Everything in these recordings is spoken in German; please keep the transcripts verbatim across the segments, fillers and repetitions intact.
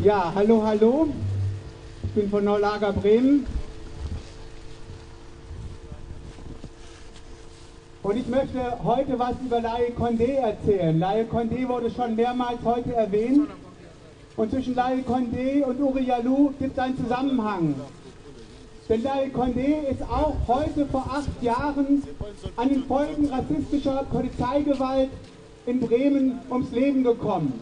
Ja, hallo, hallo. Ich bin von Neulager Bremen. Und ich möchte heute was über Laie Condé erzählen. Laie Condé wurde schon mehrmals heute erwähnt. Und zwischen Laie Condé und Uri Jalloh gibt es einen Zusammenhang. Denn Laie Condé ist auch heute vor acht Jahren an den Folgen rassistischer Polizeigewalt in Bremen ums Leben gekommen.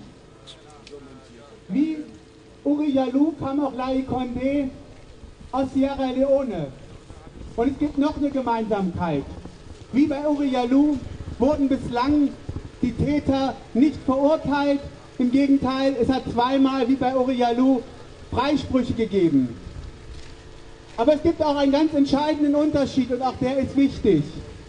Wie Uri Jalloh kam auch Laie Condé aus Sierra Leone. Und es gibt noch eine Gemeinsamkeit. Wie bei Uri Jalloh wurden bislang die Täter nicht verurteilt. Im Gegenteil, es hat zweimal, wie bei Uri Jalloh, Freisprüche gegeben. Aber es gibt auch einen ganz entscheidenden Unterschied und auch der ist wichtig.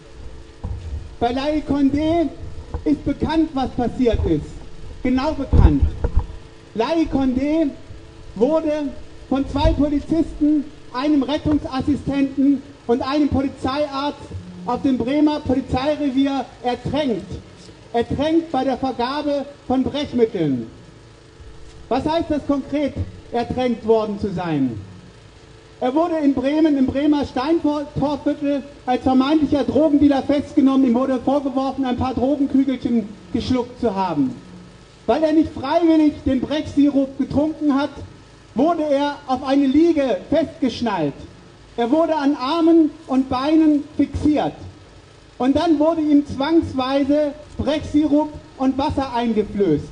Bei Laie Condé ist bekannt, was passiert ist. Genau bekannt. Laie Condé wurde von zwei Polizisten, einem Rettungsassistenten und einem Polizeiarzt auf dem Bremer Polizeirevier ertränkt. Ertränkt bei der Vergabe von Brechmitteln. Was heißt das konkret, ertränkt worden zu sein? Er wurde in Bremen, im Bremer Steintorviertel, als vermeintlicher Drogendealer festgenommen. Ihm wurde vorgeworfen, ein paar Drogenkügelchen geschluckt zu haben. Weil er nicht freiwillig den Brechsirup getrunken hat, wurde er auf eine Liege festgeschnallt. Er wurde an Armen und Beinen fixiert. Und dann wurde ihm zwangsweise Brechsirup und Wasser eingeflößt.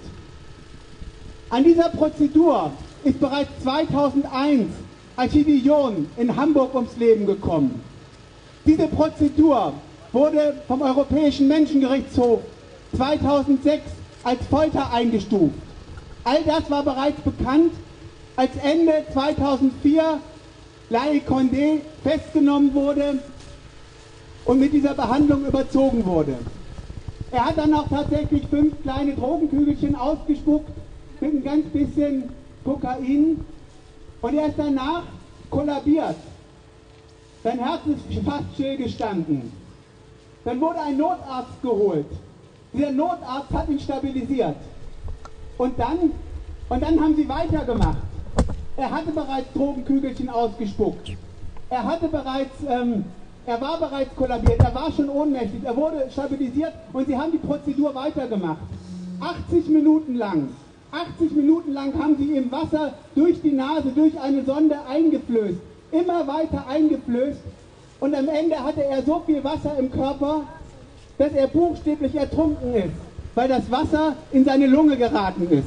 An dieser Prozedur ist bereits zweitausendeins Achidi John in Hamburg ums Leben gekommen. Diese Prozedur wurde vom Europäischen Menschengerichtshof zweitausendsechs als Folter eingestuft. All das war bereits bekannt, als Ende zweitausendvier Laie Condé festgenommen wurde und mit dieser Behandlung überzogen wurde. Er hat dann auch tatsächlich fünf kleine Drogenkügelchen ausgespuckt mit ein ganz bisschen Kokain und er ist danach kollabiert. Sein Herz ist fast stillgestanden. Dann wurde ein Notarzt geholt. Dieser Notarzt hat ihn stabilisiert. Und dann, und dann haben sie weitergemacht. Er hatte bereits Drogenkügelchen ausgespuckt. Er hatte bereits, ähm, er war bereits kollabiert, er war schon ohnmächtig, er wurde stabilisiert und sie haben die Prozedur weitergemacht. achtzig Minuten lang, achtzig Minuten lang haben sie ihm Wasser durch die Nase, durch eine Sonde eingeflößt, immer weiter eingeflößt und am Ende hatte er so viel Wasser im Körper, dass er buchstäblich ertrunken ist, weil das Wasser in seine Lunge geraten ist.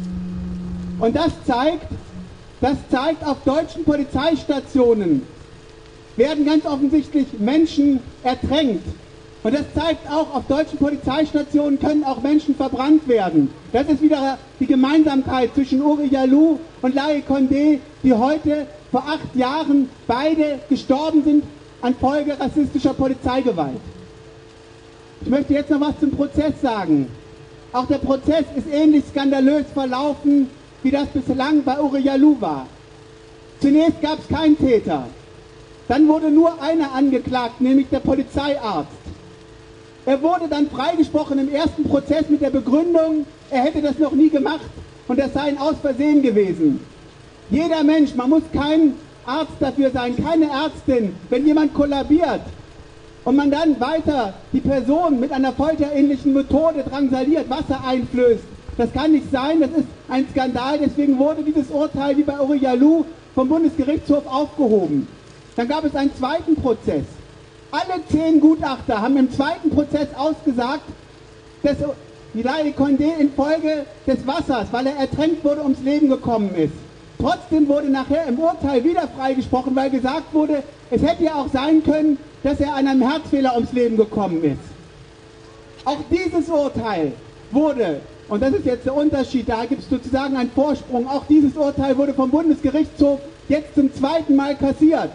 Und das zeigt, das zeigt, auf deutschen Polizeistationen werden ganz offensichtlich Menschen ertränkt. Und das zeigt auch, auf deutschen Polizeistationen können auch Menschen verbrannt werden. Das ist wieder die Gemeinsamkeit zwischen Uri Jalloh und Laie Condé, die heute vor acht Jahren beide gestorben sind an Folge rassistischer Polizeigewalt. Ich möchte jetzt noch was zum Prozess sagen. Auch der Prozess ist ähnlich skandalös verlaufen, wie das bislang bei Uri Jalloh war. Zunächst gab es keinen Täter. Dann wurde nur einer angeklagt, nämlich der Polizeiarzt. Er wurde dann freigesprochen im ersten Prozess mit der Begründung, er hätte das noch nie gemacht und das sei ein Ausversehen gewesen. Jeder Mensch, man muss kein Arzt dafür sein, keine Ärztin, wenn jemand kollabiert und man dann weiter die Person mit einer folterähnlichen Methode drangsaliert, Wasser einflößt, das kann nicht sein, das ist ein Skandal, deswegen wurde dieses Urteil wie bei Uri Jalloh vom Bundesgerichtshof aufgehoben. Dann gab es einen zweiten Prozess. Alle zehn Gutachter haben im zweiten Prozess ausgesagt, dass Laie Condé infolge des Wassers, weil er ertränkt wurde, ums Leben gekommen ist. Trotzdem wurde nachher im Urteil wieder freigesprochen, weil gesagt wurde, es hätte ja auch sein können, dass er an einem Herzfehler ums Leben gekommen ist. Auch dieses Urteil wurde, und das ist jetzt der Unterschied, da gibt es sozusagen einen Vorsprung, auch dieses Urteil wurde vom Bundesgerichtshof jetzt zum zweiten Mal kassiert.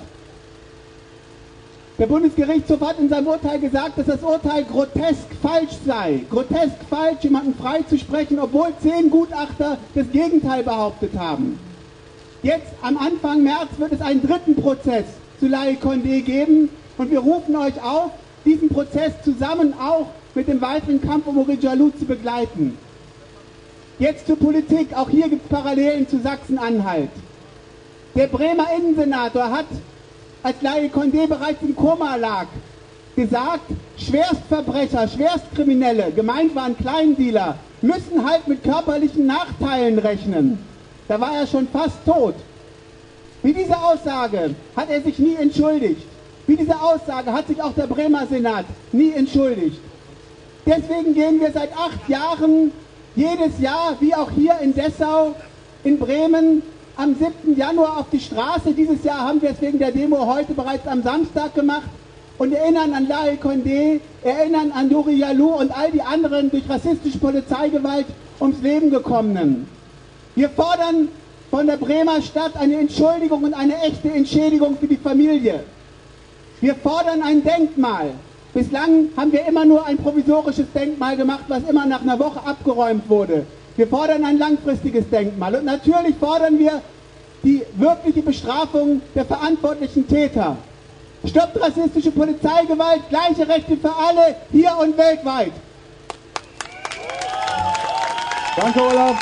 Der Bundesgerichtshof hat in seinem Urteil gesagt, dass das Urteil grotesk falsch sei. Grotesk falsch, jemanden freizusprechen, obwohl zehn Gutachter das Gegenteil behauptet haben. Jetzt am Anfang März wird es einen dritten Prozess zu Laie Condé geben und wir rufen euch auf, diesen Prozess zusammen auch mit dem weiteren Kampf um Uri Jalloh zu begleiten. Jetzt zur Politik. Auch hier gibt es Parallelen zu Sachsen-Anhalt. Der Bremer Innensenator hat, als Laye Condé bereits im Koma lag, gesagt, Schwerstverbrecher, Schwerstkriminelle, gemeint waren Kleindealer, müssen halt mit körperlichen Nachteilen rechnen. Da war er schon fast tot. Wie diese Aussage hat er sich nie entschuldigt. Wie diese Aussage hat sich auch der Bremer Senat nie entschuldigt. Deswegen gehen wir seit acht Jahren jedes Jahr, wie auch hier in Dessau, in Bremen, am siebten Januar auf die Straße. Dieses Jahr haben wir es wegen der Demo heute bereits am Samstag gemacht und erinnern an Laye Condé, erinnern an Nouria Jalloh und all die anderen durch rassistische Polizeigewalt ums Leben gekommenen. Wir fordern von der Bremer Stadt eine Entschuldigung und eine echte Entschädigung für die Familie. Wir fordern ein Denkmal. Bislang haben wir immer nur ein provisorisches Denkmal gemacht, was immer nach einer Woche abgeräumt wurde. Wir fordern ein langfristiges Denkmal. Und natürlich fordern wir die wirkliche Bestrafung der verantwortlichen Täter. Stoppt rassistische Polizeigewalt, gleiche Rechte für alle, hier und weltweit. Danke, Olaf.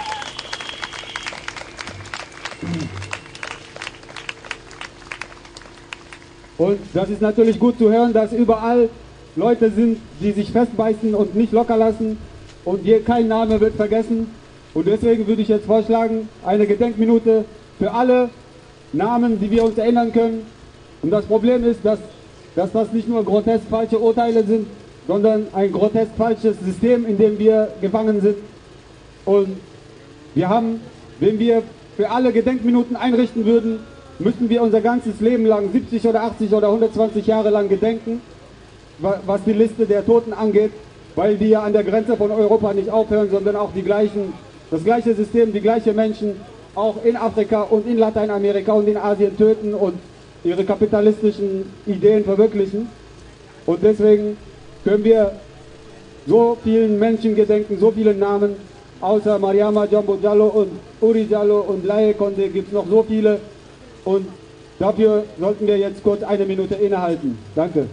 Und das ist natürlich gut zu hören, dass überall Leute sind, die sich festbeißen und nicht locker lassen. Und hier kein Name wird vergessen. Und deswegen würde ich jetzt vorschlagen, eine Gedenkminute für alle Namen, die wir uns erinnern können. Und das Problem ist, dass, dass das nicht nur grotesk falsche Urteile sind, sondern ein grotesk falsches System, in dem wir gefangen sind. Und wir haben, wenn wir für alle Gedenkminuten einrichten würden, müssten wir unser ganzes Leben lang, siebzig oder achtzig oder hundertzwanzig Jahre lang gedenken, was die Liste der Toten angeht, weil die ja an der Grenze von Europa nicht aufhören, sondern auch die gleichen, das gleiche System, die gleichen Menschen auch in Afrika und in Lateinamerika und in Asien töten und ihre kapitalistischen Ideen verwirklichen. Und deswegen können wir so vielen Menschen gedenken, so vielen Namen, außer Mariama Jambo Jalloh und Uri Jalloh und Laye Condé gibt es noch so viele. Und dafür sollten wir jetzt kurz eine Minute innehalten. Danke.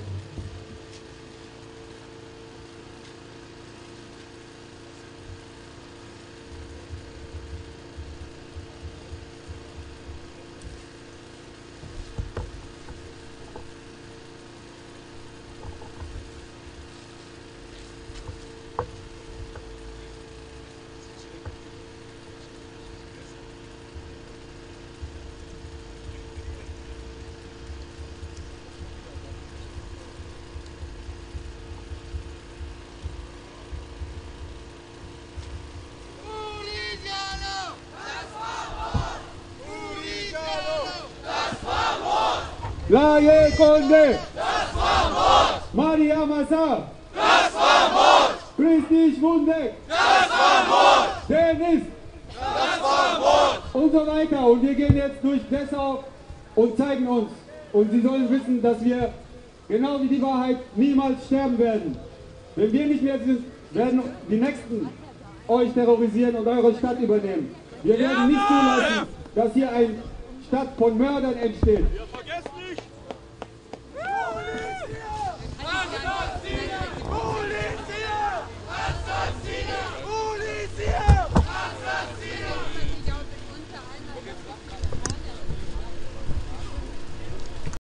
Laye Condé! Das war Mord! Mariama Sarr! Das war Mord! Christi Schwundeck! Das war Mord! Dennis! Das war Mord! Und so weiter. Und wir gehen jetzt durch Dessau und zeigen uns. Und Sie sollen wissen, dass wir, genau wie die Wahrheit, niemals sterben werden. Wenn wir nicht mehr sind, werden die Nächsten euch terrorisieren und eure Stadt übernehmen. Wir werden nicht zulassen, dass hier eine Stadt von Mördern entsteht.